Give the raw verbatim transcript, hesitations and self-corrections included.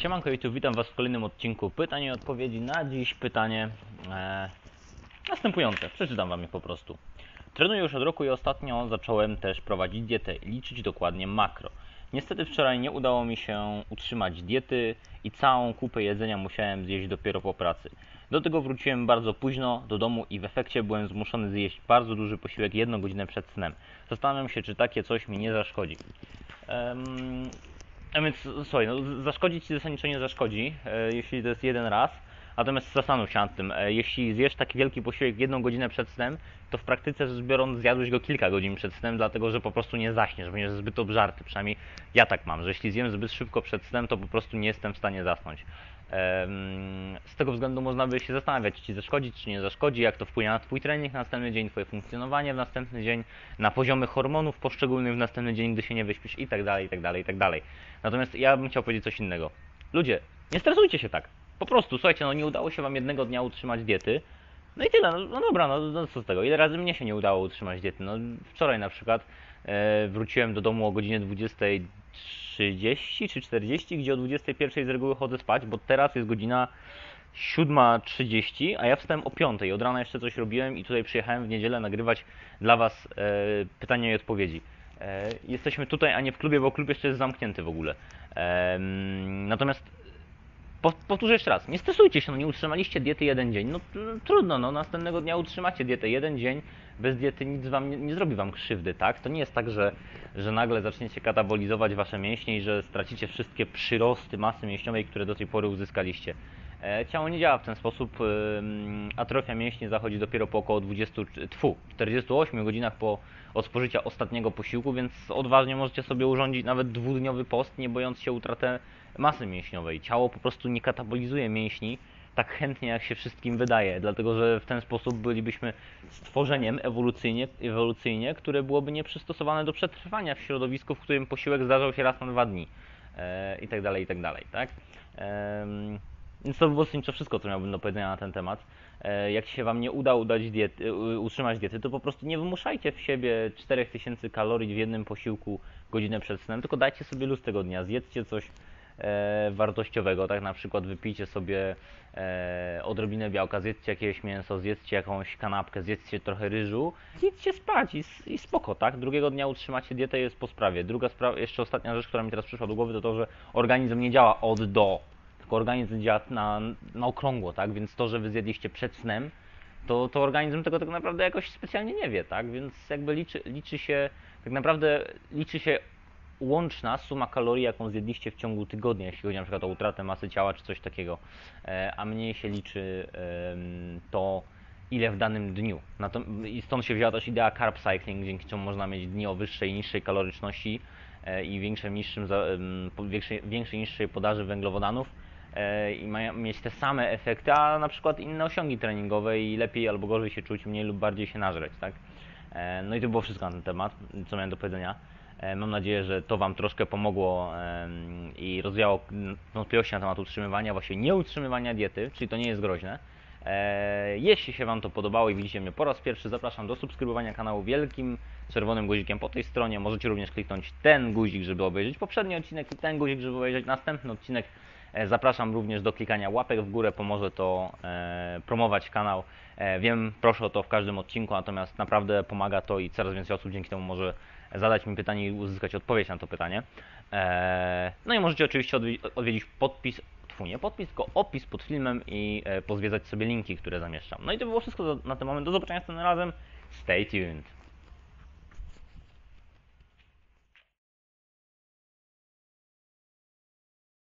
Siemanko YouTube, witam Was w kolejnym odcinku pytań i odpowiedzi. Na dziś pytanie e, następujące, przeczytam Wam je po prostu. Trenuję już od roku i ostatnio zacząłem też prowadzić dietę i liczyć dokładnie makro. Niestety wczoraj nie udało mi się utrzymać diety i całą kupę jedzenia musiałem zjeść dopiero po pracy. Do tego wróciłem bardzo późno do domu i w efekcie byłem zmuszony zjeść bardzo duży posiłek jedną godzinę przed snem. Zastanawiam się, czy takie coś mi nie zaszkodzi. Um, A więc słuchaj, no, zaszkodzić Ci zasadniczo nie zaszkodzi, e, jeśli to jest jeden raz. Natomiast zastanów się nad tym, e, jeśli zjesz taki wielki posiłek jedną godzinę przed snem, to w praktyce rzecz biorąc zjadłeś go kilka godzin przed snem, dlatego że po prostu nie zaśniesz, będziesz zbyt obżarty. Przynajmniej ja tak mam, że jeśli zjem zbyt szybko przed snem, to po prostu nie jestem w stanie zasnąć. Z tego względu można by się zastanawiać, czy Ci zaszkodzi, czy nie zaszkodzi, jak to wpłynie na Twój trening na następny dzień, Twoje funkcjonowanie w następny dzień, na poziomy hormonów poszczególnych w następny dzień, gdy się nie wyśpisz i tak dalej, i tak dalej, i tak dalej. Natomiast ja bym chciał powiedzieć coś innego. Ludzie, nie stresujcie się tak. Po prostu, słuchajcie, no nie udało się Wam jednego dnia utrzymać diety. No i tyle, no, no dobra, no, no co z tego, ile razy mnie się nie udało utrzymać diety. No wczoraj na przykład e, wróciłem do domu o godzinie dwudziestej trzydzieści czy czterdzieści, gdzie o dwudziestej pierwszej z reguły chodzę spać, bo teraz jest godzina siódma trzydzieści, a ja wstałem o piątej. Od rana jeszcze coś robiłem i tutaj przyjechałem w niedzielę nagrywać dla Was e, pytania i odpowiedzi. E, jesteśmy tutaj, a nie w klubie, bo klub jeszcze jest zamknięty w ogóle. E, natomiast powtórzę jeszcze raz, nie stresujcie się, no nie utrzymaliście diety jeden dzień, no trudno, no następnego dnia utrzymacie dietę jeden dzień, bez diety nic wam nie, nie zrobi wam krzywdy, tak? To nie jest tak, że, że nagle zaczniecie katabolizować wasze mięśnie i że stracicie wszystkie przyrosty masy mięśniowej, które do tej pory uzyskaliście. E, ciało nie działa w ten sposób, e, atrofia mięśni zachodzi dopiero po około dwudziestu, tfu, czterdziestu ośmiu godzinach po od spożycia ostatniego posiłku, więc odważnie możecie sobie urządzić nawet dwudniowy post, nie bojąc się utraty masy mięśniowej. Ciało po prostu nie katabolizuje mięśni tak chętnie, jak się wszystkim wydaje, dlatego że w ten sposób bylibyśmy stworzeniem ewolucyjnie, ewolucyjnie które byłoby nieprzystosowane do przetrwania w środowisku, w którym posiłek zdarzał się raz na dwa dni e, i tak dalej, i tak dalej, tak? E, więc to było zasadniczo wszystko, co miałbym do powiedzenia na ten temat. E, jak się Wam nie uda udać diety, utrzymać diety, to po prostu nie wymuszajcie w siebie czterech tysięcy kalorii w jednym posiłku godzinę przed snem, tylko dajcie sobie luz tego dnia, zjedzcie coś E, wartościowego, tak na przykład wypijcie sobie e, odrobinę białka, zjedzcie jakieś mięso, zjedzcie jakąś kanapkę, zjedzcie trochę ryżu, idźcie spać i, i spoko, tak? Drugiego dnia utrzymacie dietę i jest po sprawie. Druga sprawa, jeszcze ostatnia rzecz, która mi teraz przyszła do głowy, to to, że organizm nie działa od do, tylko organizm działa na, na okrągło, tak? Więc to, że wy zjedliście przed snem, to, to organizm tego tak naprawdę jakoś specjalnie nie wie, tak? Więc jakby liczy, liczy się, tak naprawdę liczy się łączna suma kalorii, jaką zjedliście w ciągu tygodnia, jeśli chodzi na przykład o utratę masy ciała czy coś takiego, a mniej się liczy to, ile w danym dniu. I stąd się wzięła też idea carb cycling, dzięki czemu można mieć dni o wyższej i niższej kaloryczności i większej, niższym, większej, większej niższej podaży węglowodanów i mieć te same efekty, a na przykład inne osiągi treningowe i lepiej albo gorzej się czuć, mniej lub bardziej się nażreć, tak? No i to było wszystko na ten temat, co miałem do powiedzenia. Mam nadzieję, że to Wam troszkę pomogło i rozwiało wątpliwości na temat utrzymywania, właśnie nieutrzymywania diety, czyli to nie jest groźne. Jeśli się Wam to podobało i widzicie mnie po raz pierwszy, zapraszam do subskrybowania kanału wielkim czerwonym guzikiem po tej stronie. Możecie również kliknąć ten guzik, żeby obejrzeć poprzedni odcinek i ten guzik, żeby obejrzeć następny odcinek. Zapraszam również do klikania łapek w górę, pomoże to promować kanał. Wiem, proszę o to w każdym odcinku, natomiast naprawdę pomaga to i coraz więcej osób dzięki temu może zadać mi pytanie i uzyskać odpowiedź na to pytanie. No i możecie oczywiście odwiedzić podpis, tfu, nie podpis, tylko opis pod filmem i pozwiedzać sobie linki, które zamieszczam. No i to było wszystko na ten moment. Do zobaczenia następnym razem. Stay tuned.